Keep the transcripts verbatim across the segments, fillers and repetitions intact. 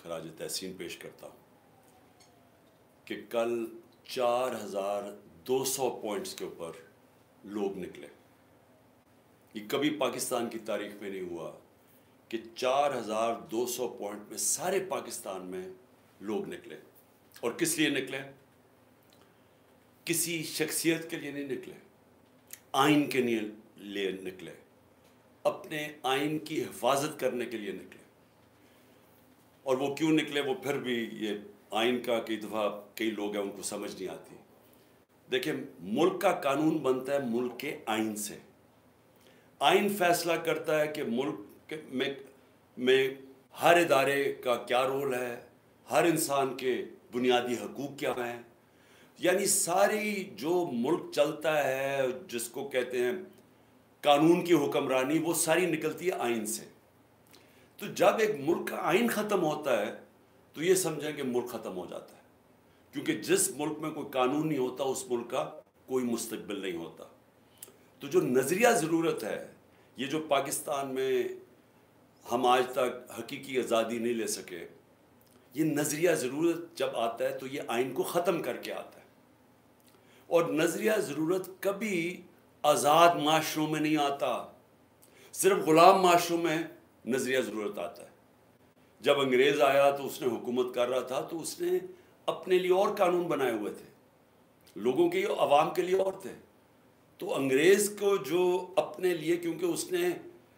खराज तहसीन पेश करता हूँ कि कल चार हज़ार दो सौ पॉइंट्स के ऊपर लोग निकले। ये कभी पाकिस्तान की तारीख में नहीं हुआ कि चार हज़ार दो सौ पॉइंट में सारे पाकिस्तान में लोग निकले। और किस लिए निकले? किसी शख्सियत के लिए नहीं निकले, आइन के लिए निकले, अपने आइन की हिफाजत करने के लिए निकले। और वो क्यों निकले, वो फिर भी ये आइन का कई दफ़ा कई लोग हैं उनको समझ नहीं आती। देखिए, मुल्क का कानून बनता है मुल्क के आइन से। आइन फैसला करता है कि मुल्क में में हर इदारे का क्या रोल है, हर इंसान के बुनियादी हकूक़ क्या हैं। यानी सारी जो मुल्क चलता है, जिसको कहते हैं कानून की हुक्मरानी, वो सारी निकलती है आइन से। तो जब एक मुल्क का आइन ख़त्म होता है तो ये समझें कि मुल्क ख़त्म हो जाता है, क्योंकि जिस मुल्क में कोई कानून नहीं होता उस मुल्क का कोई मुस्तकबिल नहीं होता। तो जो नज़रिया ज़रूरत है, ये जो पाकिस्तान में हम आज तक हकीकी आज़ादी नहीं ले सके, ये नज़रिया ज़रूरत जब आता है तो ये आइन को ख़त्म करके आता है। और नज़रिया ज़रूरत कभी आज़ाद माशरों में नहीं आता, सिर्फ ग़ुलाम माशरों में नज़रिया ज़रूरत आता है। जब अंग्रेज़ आया तो उसने हुकूमत कर रहा था तो उसने अपने लिए और कानून बनाए हुए थे, लोगों के, अवाम के लिए और थे। तो अंग्रेज़ को जो अपने लिए, क्योंकि उसने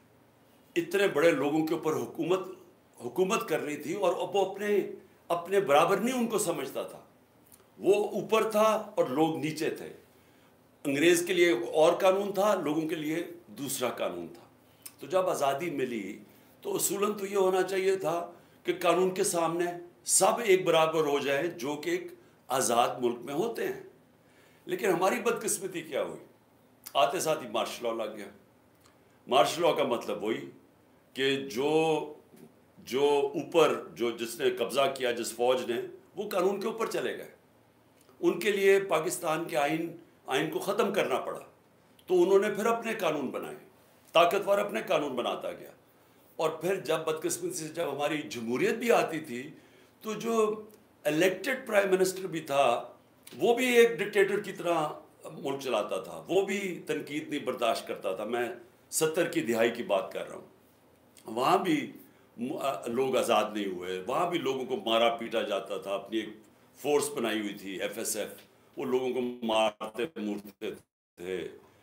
इतने बड़े लोगों के ऊपर हुकूमत हुकूमत कर रही थी और वो अपने अपने बराबर नहीं उनको समझता था, वो ऊपर था और लोग नीचे थे। अंग्रेज़ के लिए और कानून था, लोगों के लिए दूसरा कानून था। तो जब आज़ादी मिली तो उसूलन तो ये होना चाहिए था कि कानून के सामने सब एक बराबर हो जाए, जो कि एक आज़ाद मुल्क में होते हैं। लेकिन हमारी बदकिस्मती क्या हुई, आते साथ ही मार्शल लॉ लग गया। मार्शल लॉ का मतलब वही कि जो जो ऊपर जो जिसने कब्ज़ा किया, जिस फौज ने, वो कानून के ऊपर चले गए। उनके लिए पाकिस्तान के आइन आइन को ख़त्म करना पड़ा। तो उन्होंने फिर अपने कानून बनाए, ताकतवर अपने कानून बनाता गया। और फिर जब बदकिस्मती से जब हमारी जमहूरियत भी आती थी तो जो इलेक्टेड प्राइम मिनिस्टर भी था वो भी एक डिक्टेटर की तरह मुल्क चलाता था, वो भी तनकीद नहीं बर्दाश्त करता था। मैं सत्तर की दिहाई की बात कर रहा हूँ। वहाँ भी लोग आज़ाद नहीं हुए, वहाँ भी लोगों को मारा पीटा जाता था। अपनी एक फोर्स बनाई हुई थी एफ एस एफ, वो लोगों को मारते मूरते थे,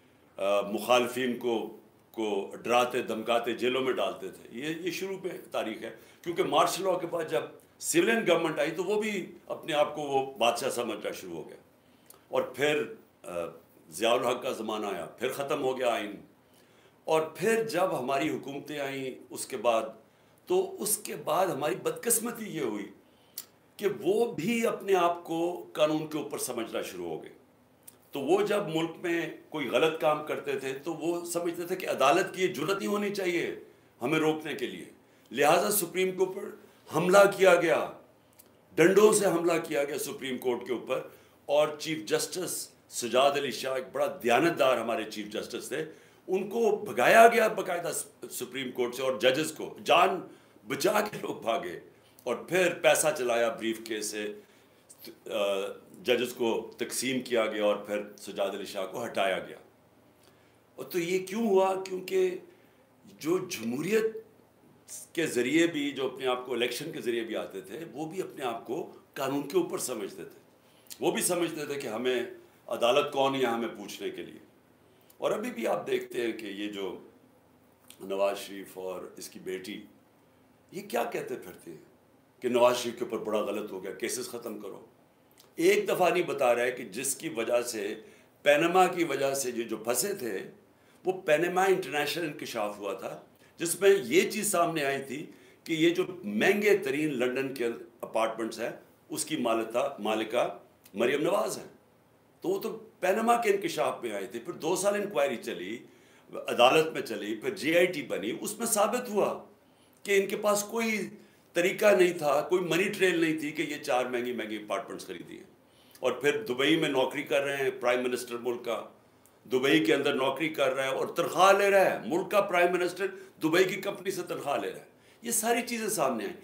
मुखालफिन को को डराते धमकाते जेलों में डालते थे। ये ये शुरू में तारीख है, क्योंकि मार्शल लॉ के बाद जब सिविलियन गवर्नमेंट आई तो वो भी अपने आप को वो बादशाह समझना शुरू हो गया। और फिर ज़ियाउल हक का ज़माना आया, फिर ख़त्म हो गया आइन। और फिर जब हमारी हुकूमतें आईं उसके बाद, तो उसके बाद हमारी बदकिस्मती ये हुई कि वो भी अपने आप को कानून के ऊपर समझना शुरू हो गए। तो वो जब मुल्क में कोई गलत काम करते थे तो वो समझते थे कि अदालत की जुर्रत नहीं होनी चाहिए हमें रोकने के लिए, लिहाजा सुप्रीम कोर्ट पर हमला किया गया, डंडों से हमला किया गया सुप्रीम कोर्ट के ऊपर। और चीफ जस्टिस सजाद अली शाह, एक बड़ा दयानतदार हमारे चीफ जस्टिस थे, उनको भगाया गया बाकायदा सुप्रीम कोर्ट से। और जजेस को जान बचा के लोग भागे। और फिर पैसा चलाया ब्रीफ केस से, जजेस को तकसीम किया गया और फिर सजाद अली शाह को हटाया गया। और तो ये क्यों हुआ? क्योंकि जो जमहूरियत के ज़रिए भी, जो अपने आप को इलेक्शन के ज़रिए भी आते थे, वो भी अपने आप को कानून के ऊपर समझते थे। वो भी समझते थे कि हमें अदालत कौन है हमें पूछने के लिए। और अभी भी आप देखते हैं कि ये जो नवाज शरीफ और इसकी बेटी, ये क्या कहते फिरते हैं कि नवाज शरीफ के ऊपर बड़ा गलत हो गया, केसेस ख़त्म करो। एक दफ़ा नहीं बता रहा है कि जिसकी वजह से, पैनमा की वजह से ये जो फंसे थे, वो पैनमा इंटरनेशनल इंकशाफ हुआ था, जिसमें ये चीज़ सामने आई थी कि ये जो महंगे तरीन लंदन के अपार्टमेंट्स हैं उसकी मालिका मालिका मरियम नवाज़ हैं। तो वो तो पैनमा के इंकशाफ में आए थे। फिर दो साल इंक्वायरी चली, अदालत में चली, फिर जे आई टी बनी। उसमें साबित हुआ कि इनके पास कोई तरीका नहीं था, कोई मनी ट्रेल नहीं थी कि ये चार महंगी महंगी अपार्टमेंट्स खरीदी हैं। और फिर दुबई में नौकरी कर रहे हैं, प्राइम मिनिस्टर मुल्क का दुबई के अंदर नौकरी कर रहा है और तनख्वाह ले रहा है। मुल्क का प्राइम मिनिस्टर दुबई की कंपनी से तनख्वाह ले रहा है। ये सारी चीज़ें सामने आई।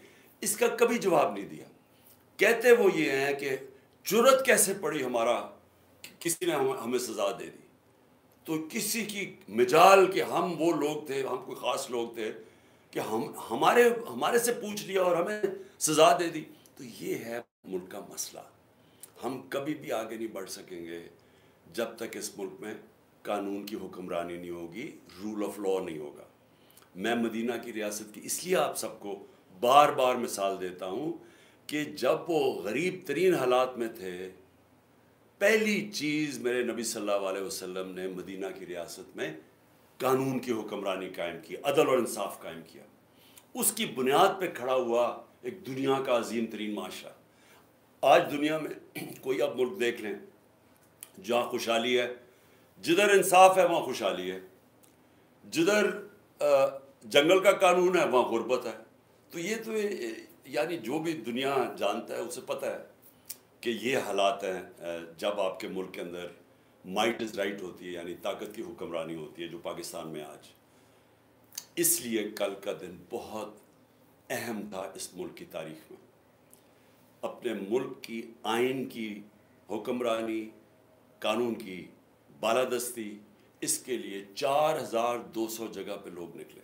इसका कभी जवाब नहीं दिया। कहते वो ये हैं कि जुर्रत कैसे पड़ी हमारा, किसी ने हम, हमें सज़ा दे दी। तो किसी की मिजाल कि हम वो लोग थे, हम कोई ख़ास लोग थे कि हम हमारे हमारे से पूछ लिया और हमें सज़ा दे दी। तो ये है मुल्क का मसला। हम कभी भी आगे नहीं बढ़ सकेंगे जब तक इस मुल्क में कानून की हुक्मरानी नहीं होगी, रूल ऑफ लॉ नहीं होगा। मैं मदीना की रियासत की इसलिए आप सबको बार बार मिसाल देता हूँ कि जब वो गरीब तरीन हालात में थे, पहली चीज़ मेरे नबी सल्लल्लाहु अलैहि वसल्लम ने मदीना की रियासत में कानून की हुक्मरानी कायम की, अदल और इंसाफ कायम किया। उसकी बुनियाद पे खड़ा हुआ एक दुनिया का अजीम तरीन माशरा। आज दुनिया में कोई अब मुल्क देख लें जहाँ खुशहाली है, जिधर इंसाफ है वहाँ खुशहाली है, जिधर जंगल का कानून है वहाँ गुर्बत है। तो ये तो यानी जो भी दुनिया जानता है उसे पता है कि ये हालात हैं जब आपके मुल्क के अंदर माइट इज़ राइट होती है, यानी ताकत की हुक्मरानी होती है, जो पाकिस्तान में आज। इसलिए कल का दिन बहुत अहम था इस मुल्क की तारीख में। अपने मुल्क की आइन की हुक्मरानी, कानून की बालादस्ती, इसके लिए चार हज़ार दो सौ जगह पे लोग निकले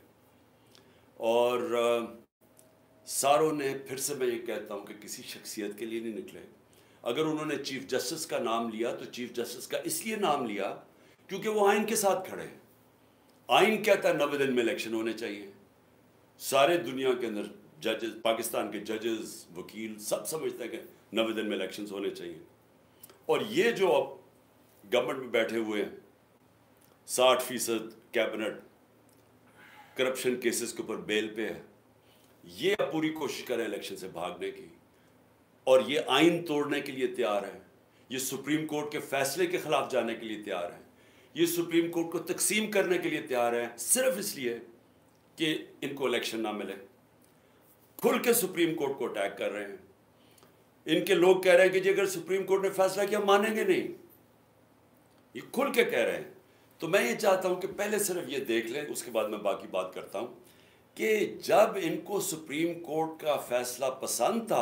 और सारों ने, फिर से मैं ये कहता हूँ कि किसी शख्सियत के लिए नहीं निकले। अगर उन्होंने चीफ जस्टिस का नाम लिया तो चीफ जस्टिस का इसलिए नाम लिया क्योंकि वो आइन के साथ खड़े हैं। आइन कहता है नब्बे दिन में इलेक्शन होने चाहिए। सारे दुनिया के अंदर जजेस, पाकिस्तान के जजेस, वकील सब समझते हैं कि नब्बे दिन में इलेक्शन होने चाहिए। और ये जो अब गवर्नमेंट में बैठे हुए हैं, साठ फीसद कैबिनेट करप्शन केसेस के ऊपर बेल पे है, ये अब पूरी कोशिश करें इलेक्शन से भागने की और ये आइन तोड़ने के लिए तैयार है। ये सुप्रीम कोर्ट के फैसले के खिलाफ जाने के लिए तैयार है। ये सुप्रीम कोर्ट को तकसीम करने के लिए तैयार है, सिर्फ इसलिए कि इनको इलेक्शन ना मिले। खुल के सुप्रीम कोर्ट को अटैक कर रहे हैं। इनके लोग कह रहे हैं कि जी अगर सुप्रीम कोर्ट ने फैसला किया मानेंगे नहीं, ये खुल के कह रहे हैं। तो मैं ये चाहता हूं कि पहले सिर्फ ये देख लें, उसके बाद मैं बाकी बात करता हूं कि जब इनको सुप्रीम कोर्ट का फैसला पसंद था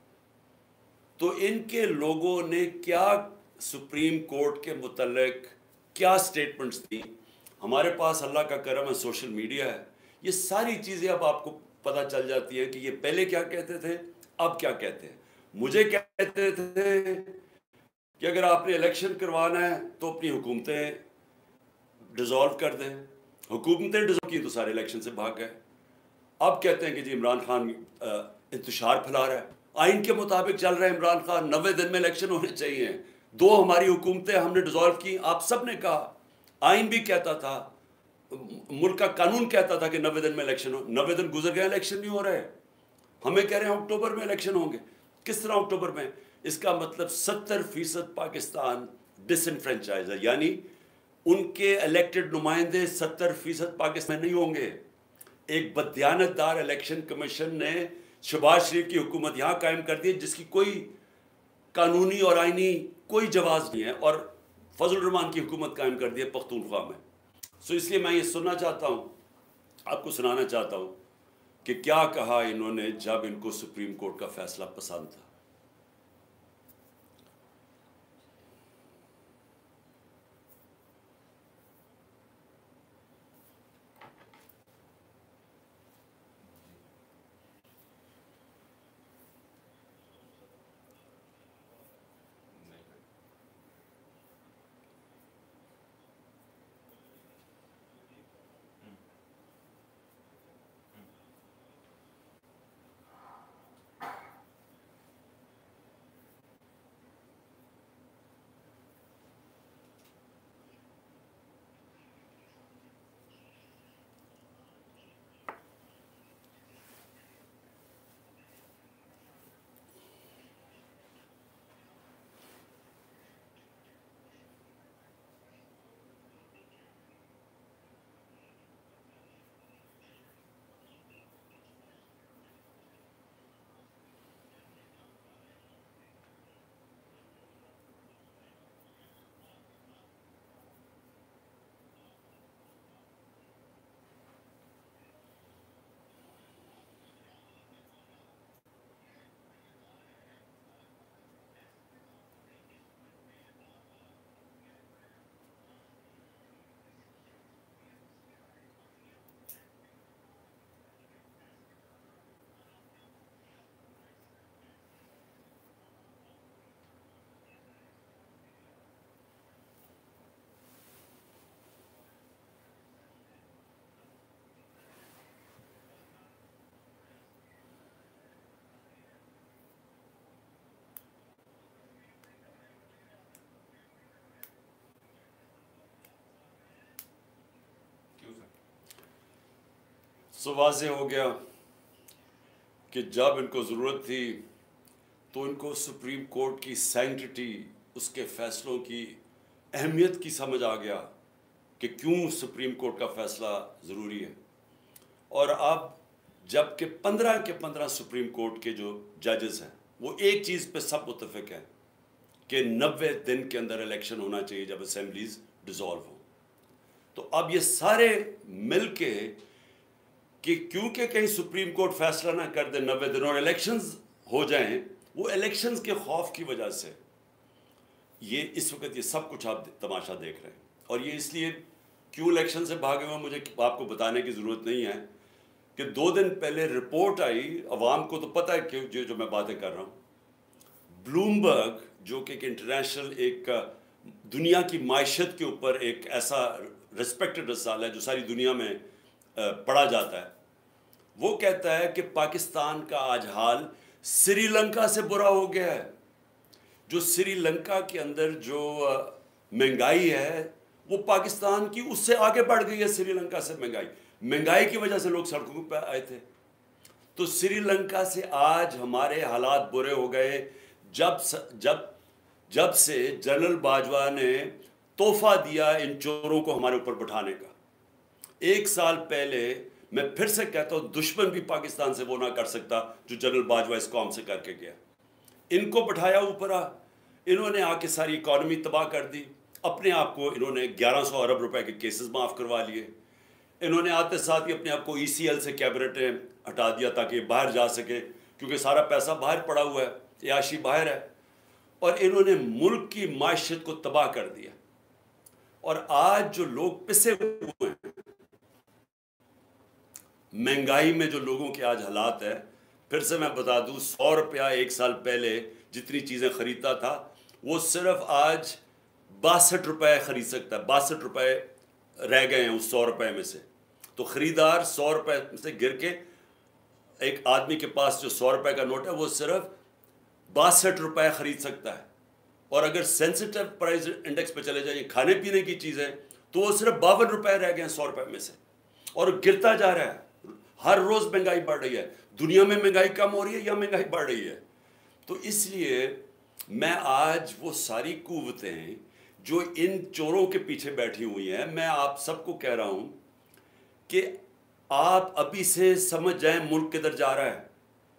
तो इनके लोगों ने क्या सुप्रीम कोर्ट के मुतल्लिक क्या स्टेटमेंट्स दी। हमारे पास अल्लाह का करम है, सोशल मीडिया है, ये सारी चीज़ें अब आपको पता चल जाती है कि ये पहले क्या कहते थे, अब क्या कहते हैं। मुझे कहते थे कि अगर आपने इलेक्शन करवाना है तो अपनी हुकूमतें डिज़ोल्व कर दें, हुकूमतें डिज़ोल्व की तो सारे इलेक्शन से भाग गए। अब कहते हैं कि जी इमरान खान इंतशार फैला रहा है, आइन के मुताबिक चल रहा है इमरान खान, नब्बे दिन में इलेक्शन होने चाहिए। दो हमारी हुकूमतें हमने डिज़ोल्व की, आप सब ने कहा, आइन भी कहता था, मुल्क का कानून कहता था कि नब्बे दिन में इलेक्शन हो। नब्बे दिन गुजर गए, इलेक्शन नहीं हो रहे। हमें कह रहे हैं अक्टूबर में इलेक्शन होंगे। किस तरह अक्टूबर में? इसका मतलब सत्तर फीसद पाकिस्तान डिसइनफ्रेंचाइज है, यानी उनके इलेक्टेड नुमाइंदे सत्तर फीसद पाकिस्तान नहीं होंगे। एक बददियानतदार इलेक्शन कमीशन ने शहबाज शरीफ की हुकूमत यहाँ कायम कर दी जिसकी कोई कानूनी और आइनी कोई जवाज़ नहीं है, और फजल रहमान की हुकूमत कायम कर दी है पख्तूनख्वा में। सो इसलिए मैं ये सुनना चाहता हूँ, आपको सुनाना चाहता हूँ कि क्या कहा इन्होंने जब इनको सुप्रीम कोर्ट का फैसला पसंद था। सो वाज़ेह हो गया कि जब इनको ज़रूरत थी तो इनको सुप्रीम कोर्ट की सैंक्टिटी, उसके फ़ैसलों की अहमियत की समझ आ गया कि क्यों सुप्रीम कोर्ट का फ़ैसला ज़रूरी है। और अब जबकि पंद्रह के पंद्रह सुप्रीम कोर्ट के जो जजेस हैं वो एक चीज़ पे सब मुत्तफिक हैं कि नब्बे दिन के अंदर इलेक्शन होना चाहिए जब असेंबलीज डिज़ोल्व हो। तो अब ये सारे मिल के कि क्योंकि कहीं सुप्रीम कोर्ट फैसला ना कर दे नब्बे दिन और इलेक्शंस हो जाएं, वो इलेक्शंस के खौफ की वजह से ये इस वक्त ये सब कुछ आप तमाशा देख रहे हैं। और ये इसलिए क्यों इलेक्शन से भागे हुए मुझे आपको बताने की ज़रूरत नहीं है कि दो दिन पहले रिपोर्ट आई, अवाम को तो पता है कि जो जो मैं बातें कर रहा हूँ, ब्लूमबर्ग जो कि एक इंटरनेशनल एक दुनिया की मायशत के ऊपर एक ऐसा रिस्पेक्टेड रसाला है जो सारी दुनिया में पढ़ा जाता है, वो कहता है कि पाकिस्तान का आज हाल श्रीलंका से बुरा हो गया है। जो श्रीलंका के अंदर जो महंगाई है वो पाकिस्तान की उससे आगे बढ़ गई है। श्रीलंका से महंगाई महंगाई की वजह से लोग सड़कों पर आए थे। तो श्रीलंका से आज हमारे हालात बुरे हो गए जब जब जब से जनरल बाजवा ने तोहफा दिया इन चोरों को हमारे ऊपर बैठाने का। एक साल पहले, मैं फिर से कहता हूँ, दुश्मन भी पाकिस्तान से वो ना कर सकता जो जनरल बाजवा इस कौम से करके गया। इनको बैठाया ऊपर, आ इन्होंने आके सारी इकॉनमी तबाह कर दी। अपने आप को इन्होंने ग्यारह सौ अरब रुपए के केसेस माफ़ करवा लिए। इन्होंने आते साथ ही अपने आप को ई सी एल से कैबिनेट हटा दिया ताकि बाहर जा सके, क्योंकि सारा पैसा बाहर पड़ा हुआ है, याशी बाहर है। और इन्होंने मुल्क की मायशत को तबाह कर दिया। और आज जो लोग पिसे हुए हैं महंगाई में, जो लोगों के आज हालात है, फिर से मैं बता दूं, सौ रुपया एक साल पहले जितनी चीज़ें ख़रीदता था वो सिर्फ आज बासठ रुपये ख़रीद सकता है। बासठ रुपये रह गए हैं उस सौ रुपये में से। तो ख़रीदार सौ रुपये से गिर के एक आदमी के पास जो सौ रुपये का नोट है वो सिर्फ बासठ रुपये ख़रीद सकता है। और अगर सेंसिटिव प्राइस इंडेक्स पे चले जाइए, खाने पीने की चीज़ें, तो वो सिर्फ बावन रुपये रह गए हैं सौ रुपये में से, और गिरता जा रहा है। हर रोज़ महंगाई बढ़ रही है। दुनिया में महंगाई कम हो रही है या महंगाई बढ़ रही है? तो इसलिए मैं आज वो सारी कुव्वतें जो इन चोरों के पीछे बैठी हुई हैं, मैं आप सबको कह रहा हूँ कि आप अभी से समझ जाएं मुल्क किधर जा रहा है।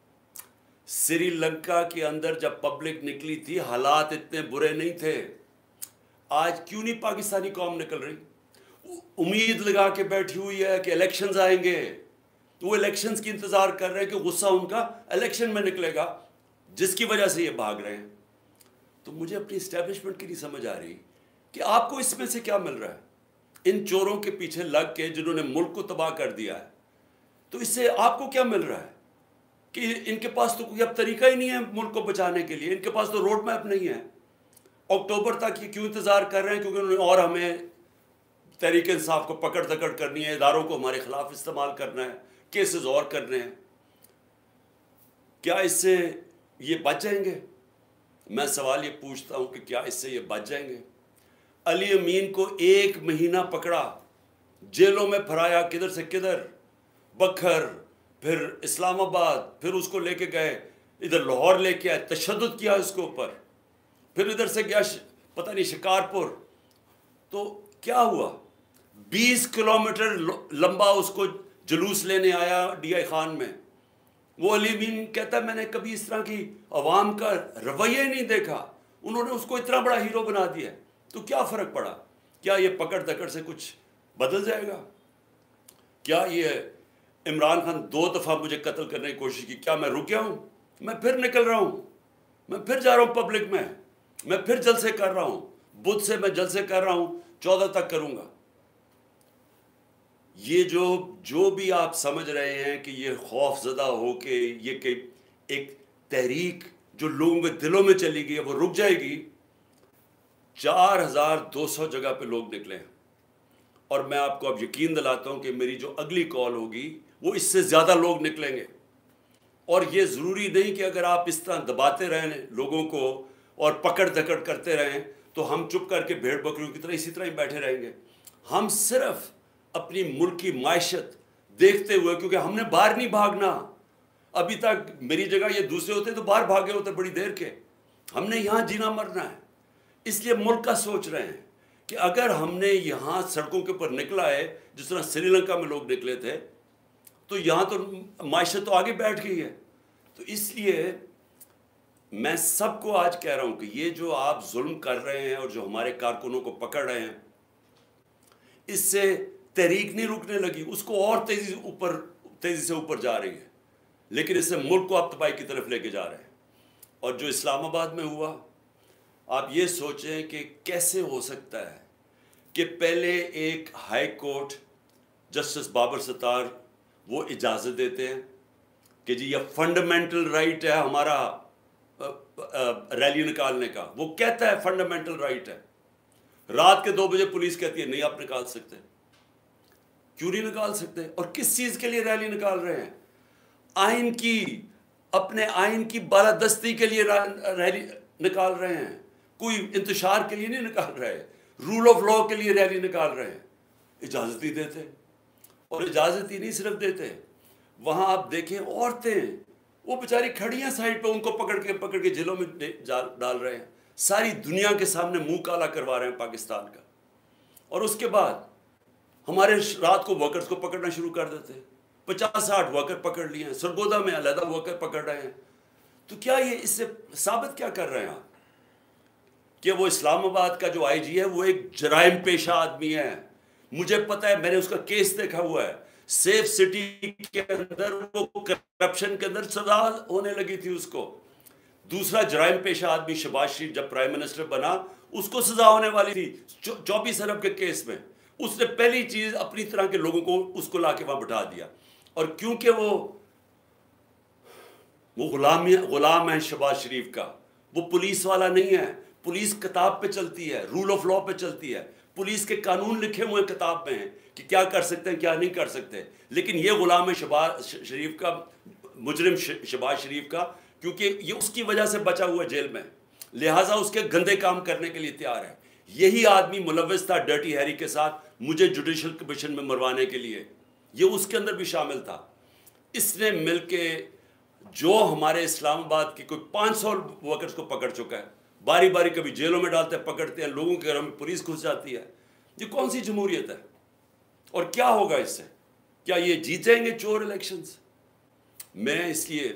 श्रीलंका के अंदर जब पब्लिक निकली थी हालात इतने बुरे नहीं थे। आज क्यों नहीं पाकिस्तानी कौम निकल रही? उम्मीद लगा के बैठी हुई है कि इलेक्शंस आएंगे, तो वो इलेक्शंस की इंतज़ार कर रहे हैं कि गुस्सा उनका इलेक्शन में निकलेगा, जिसकी वजह से ये भाग रहे हैं। तो मुझे अपनी इस्टेब्लिशमेंट की नहीं समझ आ रही कि आपको इसमें से क्या मिल रहा है। इन चोरों के पीछे लग के जिन्होंने मुल्क को तबाह कर दिया है, तो इससे आपको क्या मिल रहा है कि इनके पास तो कोई अब तरीका ही नहीं है मुल्क को बचाने के लिए। इनके पास तो रोड मैप नहीं है। अक्टूबर तक ये क्यों इंतज़ार कर रहे हैं? क्योंकि उन्होंने और हमें तहरीक इंसाफ को पकड़ दकड़ करनी है, इदारों को हमारे खिलाफ इस्तेमाल करना है, केसेस और करने हैं। क्या इससे ये बच जाएंगे? मैं सवाल ये पूछता हूँ कि क्या इससे ये बच जाएंगे? अली अमीन को एक महीना पकड़ा, जेलों में फराया, किधर से किधर, बखर, फिर इस्लामाबाद, फिर उसको लेके गए इधर लाहौर लेके आए, तशद्दुद किया उसके ऊपर, फिर इधर से गया पता नहीं शिकारपुर। तो क्या हुआ? बीस किलोमीटर लंबा उसको जुलूस लेने आया डी आई खान में। वो अली अमीन कहता है मैंने कभी इस तरह की अवाम का रवैया ही नहीं देखा। उन्होंने उसको इतना बड़ा हीरो बना दिया। तो क्या फ़र्क पड़ा? क्या ये पकड़ दकड़ से कुछ बदल जाएगा? क्या ये इमरान खान दो दफ़ा मुझे कत्ल करने की कोशिश की, क्या मैं रुक गया हूँ? मैं फिर निकल रहा हूँ, मैं फिर जा रहा हूँ पब्लिक में, मैं फिर जलसे कर रहा हूँ। बुध से मैं जलसे कर रहा हूँ, चौदह तक करूँगा। ये जो जो भी आप समझ रहे हैं कि ये खौफजदा हो के ये कि एक तहरीक जो लोगों के दिलों में चली गई है वो रुक जाएगी, चार हज़ार दो सौ जगह पे लोग निकले हैं। और मैं आपको अब यकीन दिलाता हूँ कि मेरी जो अगली कॉल होगी वो इससे ज़्यादा लोग निकलेंगे। और ये ज़रूरी नहीं कि अगर आप इस तरह दबाते रहें लोगों को और पकड़ धकड़ करते रहें तो हम चुप करके भेड़ बकरियों की तरह इसी तरह ही बैठे रहेंगे। हम सिर्फ अपनी मुल्क की मायशत, देखते हुए, क्योंकि हमने बाहर नहीं भागना। अभी तक मेरी जगह ये दूसरे होते तो बाहर भागे होते बड़ी देर के। हमने यहाँ जीना मरना है, इसलिए मुल्क का सोच रहे हैं कि अगर हमने यहाँ सड़कों के ऊपर निकला है जिस तरह श्रीलंका में लोग निकले थे, तो यहाँ तो माशरत तो आगे बैठ गई है। तो इसलिए मैं सबको आज कह रहा हूँ कि ये जो आप जुल्म कर रहे हैं और जो हमारे कारकुनों को पकड़ रहे हैं, इससे तहरीक नहीं रुकने लगी, उसको और तेजी से ऊपर तेजी से ऊपर जा रही है, लेकिन इससे मुल्क को आप तबाही की तरफ लेके जा रहे हैं। और जो इस्लामाबाद में हुआ, आप ये सोचें कि कैसे हो सकता है कि पहले एक high court justice Babar Sattar वो इजाज़त देते हैं कि जी ये फंडामेंटल राइट है हमारा रैली निकालने का, वो कहता है फंडामेंटल राइट है। रात के दो बजे पुलिस कहती है नहीं आप निकाल सकते। क्यों नहीं निकाल सकते? और किस चीज़ के लिए रैली निकाल रहे हैं? आइन की, अपने आइन की बालादस्ती के लिए रैली निकाल रहे हैं, कोई इंतशार के लिए नहीं निकाल रहे, रूल ऑफ लॉ के लिए रैली निकाल रहे हैं। इजाज़त ही देते, और इजाज़त ही नहीं सिर्फ देते, वहाँ आप देखें औरतें वो बेचारी खड़ी हैं साइड पे, उनको पकड़ के पकड़ के जेलों में डाल रहे हैं, सारी दुनिया के सामने मुंह काला करवा रहे हैं पाकिस्तान का। और उसके बाद हमारे रात को वर्कर्स को पकड़ना शुरू कर देते हैं, पचास साठ वर्कर पकड़ लिए हैं, सरगोदा में अलहदा वर्कर पकड़ रहे हैं। तो क्या ये इससे साबित क्या कर रहे हैं आप कि वो इस्लामाबाद का जो आई जी है वो एक जराइम पेशा आदमी है? मुझे पता है, मैंने उसका केस देखा हुआ है। सेफ सिटी के अंदर वो करप्शन के अंदर सजा होने लगी थी उसको। दूसरा जराइम पेशा आदमी शहबाज शरीफ जब प्राइम मिनिस्टर बना, उसको सजा होने वाली थी चौबीस अरब के केस में। उसने पहली चीज अपनी तरह के लोगों को उसको लाके वहां बिठा दिया। और क्योंकि वो वो गुलाम गुलाम है शहबाज शरीफ का, वो पुलिस वाला नहीं है। पुलिस किताब पे चलती है, रूल ऑफ लॉ पे चलती है, पुलिस के कानून लिखे हुए किताब में हैं कि क्या कर सकते हैं क्या नहीं कर सकते। लेकिन ये गुलाम है शहबाज शरीफ का, मुजरिम शहबाज शरीफ का, क्योंकि ये उसकी वजह से बचा हुआ जेल में, लिहाजा उसके गंदे काम करने के लिए तैयार है। यही आदमी मुलव्वस था डर्टी हैरी के साथ मुझे जुडिशल कमीशन में मरवाने के लिए, ये उसके अंदर भी शामिल था। इसने मिलके जो हमारे इस्लामाबाद की कोई पाँच सौ वर्कर्स को पकड़ चुका है, बारी बारी कभी जेलों में डालते हैं, पकड़ते हैं, लोगों के घरों में पुलिस घुस जाती है। ये कौन सी जमहूरियत है? और क्या होगा इससे? क्या ये जीतेंगे चोर इलेक्शंस? मैं इसलिए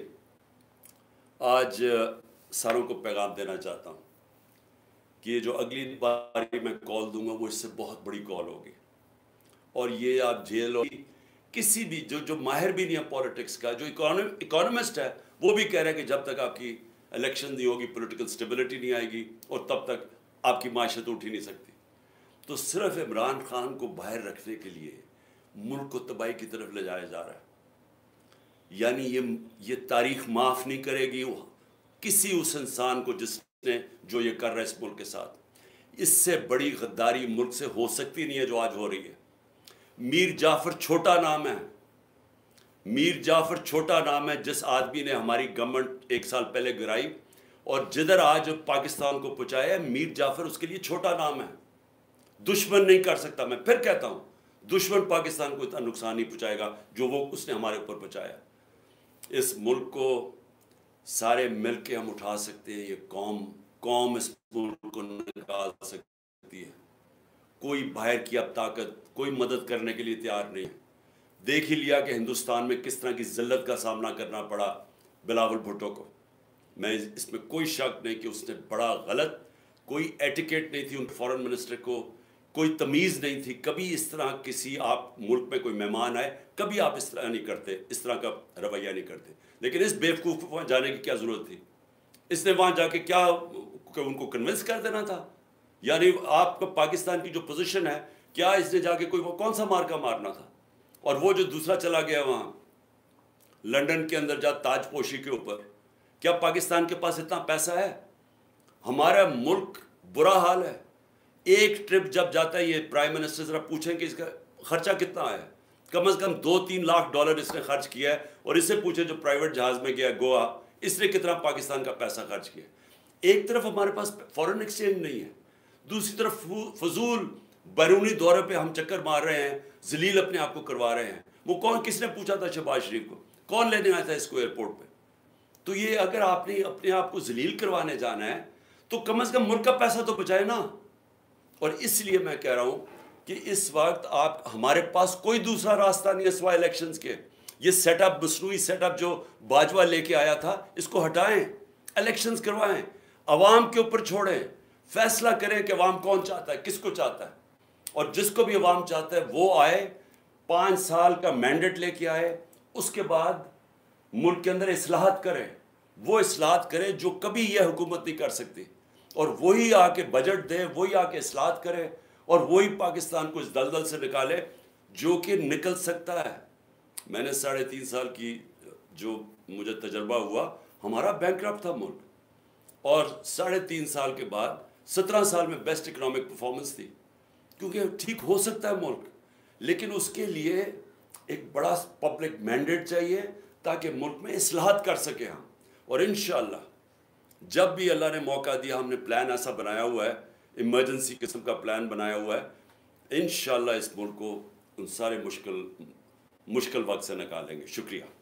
आज सारों को पैगाम देना चाहता हूँ कि ये जो अगली बारी मैं कॉल दूंगा वो इससे बहुत बड़ी कॉल होगी। और ये आप जेल होगी, किसी भी जो जो माहिर भी नहीं है पॉलिटिक्स का, जो इकोनॉमिस्ट है, वो भी कह रहे हैं कि जब तक आपकी इलेक्शन नहीं होगी पॉलिटिकल स्टेबिलिटी नहीं आएगी और तब तक आपकी माशत उठ ही नहीं सकती। तो सिर्फ इमरान खान को बाहर रखने के लिए मुल्क को तबाही की तरफ ले जाया जा रहा है। यानी ये ये तारीख माफ़ नहीं करेगी किसी उस इंसान को जिसने जो ये कर रहा है इस मुल्क के साथ। इससे बड़ी गद्दारी मुल्क से हो सकती नहीं है जो आज हो रही है। मीर जाफ़र छोटा नाम है, मीर जाफ़र छोटा नाम है जिस आदमी ने हमारी गवर्नमेंट एक साल पहले गिराई और जिधर आज पाकिस्तान को पहुँचाया है, मीर जाफ़र उसके लिए छोटा नाम है। दुश्मन नहीं कर सकता, मैं फिर कहता हूँ, दुश्मन पाकिस्तान को इतना नुकसान नहीं पहुँचाएगा जो वो उसने हमारे ऊपर पहुँचाया। इस मुल्क को सारे मिल के हम उठा सकते हैं। ये कौम कौम इस मुल्क को निकाल सकती है। कोई बाहर की अब ताकत कोई मदद करने के लिए तैयार नहीं है। देख ही लिया कि हिंदुस्तान में किस तरह की ज़िल्लत का सामना करना पड़ा बिलावल भुट्टो को। मैं इसमें कोई शक नहीं कि उसने बड़ा गलत, कोई एटिकेट नहीं थी उन फॉरेन मिनिस्टर को, कोई तमीज़ नहीं थी। कभी इस तरह किसी आप मुल्क में कोई मेहमान आए, कभी आप इस तरह नहीं करते, इस तरह का रवैया नहीं करते। लेकिन इस बेवकूफ़ वहाँ जाने की क्या ज़रूरत थी? इसने वहाँ जाके क्या उनको कन्विंस कर देना था? यानी आपका पाकिस्तान की जो पोजीशन है, क्या इसने जाके कोई वो कौन सा मार्का मारना था? और वो जो दूसरा चला गया वहाँ लंदन के अंदर जा ताजपोशी के ऊपर, क्या पाकिस्तान के पास इतना पैसा है? हमारा मुल्क बुरा हाल है। एक ट्रिप जब जाता है, ये प्राइम मिनिस्टर ज़रा पूछें कि इसका खर्चा कितना आया, कम से कम दो तीन लाख डॉलर इसने खर्च किया है। और इससे पूछे जो प्राइवेट जहाज़ में गया गोवा, इसने कितना पाकिस्तान का पैसा खर्च किया। एक तरफ हमारे पास फॉरेन एक्सचेंज नहीं है, दूसरी तरफ फजूल बैरूनी दौरे पे हम चक्कर मार रहे हैं, जलील अपने आप को करवा रहे हैं। वो कौन, किसने पूछा था शहबाज शरीफ को, कौन लेने आया था इसको एयरपोर्ट पे? तो ये अगर आपने अपने आप को जलील करवाने जाना है तो कम से कम मुल्क का पैसा तो बचाए ना। और इसलिए मैं कह रहा हूं कि इस वक्त आप, हमारे पास कोई दूसरा रास्ता नहीं है सिवाय इलेक्शंस के। ये सेटअप, मसनूई सेटअप जो बाजवा लेके आया था, इसको हटाएं, इलेक्शंस करवाएं, अवाम के ऊपर छोड़ें, फैसला करें कि अवाम कौन चाहता है, किसको चाहता है। और जिसको भी अवाम चाहता है वो आए, पाँच साल का मैंडेट लेके आए, उसके बाद मुल्क के अंदर इस्लाहत करें, वो इस्लाहत करें जो कभी यह हुकूमत नहीं कर सकती, और वही आके बजट दे, वही आके इस्लाहत करे, और वही पाकिस्तान को इस दलदल से निकाले जो कि निकल सकता है। मैंने साढ़े तीन साल की जो मुझे तजर्बा हुआ, हमारा बैंकरप्ट था मुल्क, और साढ़े तीन साल के बाद सत्रह साल में बेस्ट इकोनॉमिक परफॉर्मेंस थी, क्योंकि ठीक हो सकता है मुल्क, लेकिन उसके लिए एक बड़ा पब्लिक मैंडेट चाहिए ताकि मुल्क में इस्लाहत कर सके हम। और इंशाअल्लाह जब भी अल्लाह ने मौका दिया, हमने प्लान ऐसा बनाया हुआ है, इमरजेंसी किस्म का प्लान बनाया हुआ है, इंशाअल्लाह इस मुल्क को उन सारे मुश्किल मुश्किल वक्त से निकालेंगे। शुक्रिया।